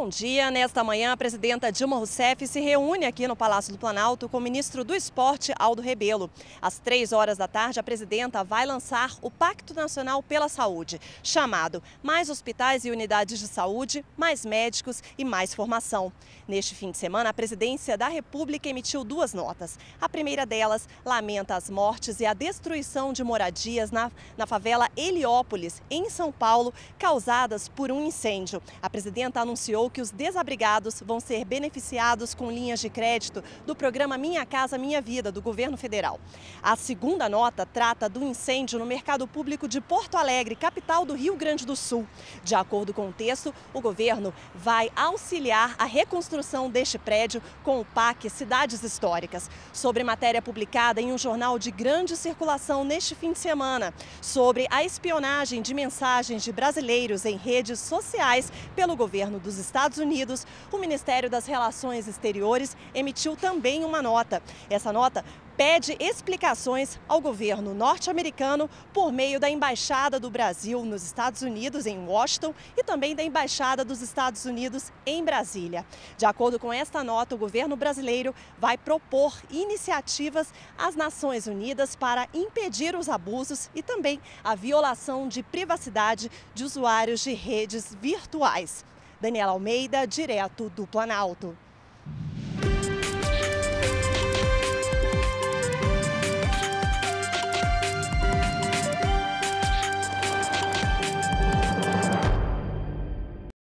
Bom dia. Nesta manhã, a presidenta Dilma Rousseff se reúne aqui no Palácio do Planalto com o ministro do Esporte, Aldo Rebelo. Às 3 horas da tarde, a presidenta vai lançar o Pacto Nacional pela Saúde, chamado Mais Hospitais e Unidades de Saúde, Mais Médicos e Mais Formação. Neste fim de semana, a presidência da República emitiu 2 notas. A primeira delas lamenta as mortes e a destruição de moradias na favela Heliópolis, em São Paulo, causadas por um incêndio. A presidenta anunciou que os desabrigados vão ser beneficiados com linhas de crédito do programa Minha Casa Minha Vida, do governo federal. A segunda nota trata do incêndio no Mercado Público de Porto Alegre, capital do Rio Grande do Sul. De acordo com o texto, o governo vai auxiliar a reconstrução deste prédio com o PAC Cidades Históricas. Sobre matéria publicada em um jornal de grande circulação neste fim de semana, sobre a espionagem de mensagens de brasileiros em redes sociais pelo governo dos Estados Unidos, o Ministério das Relações Exteriores emitiu também uma nota. Essa nota pede explicações ao governo norte-americano por meio da Embaixada do Brasil nos Estados Unidos, em Washington, e também da Embaixada dos Estados Unidos em Brasília. De acordo com esta nota, o governo brasileiro vai propor iniciativas às Nações Unidas para impedir os abusos e também a violação de privacidade de usuários de redes virtuais. Daniela Almeida, direto do Planalto.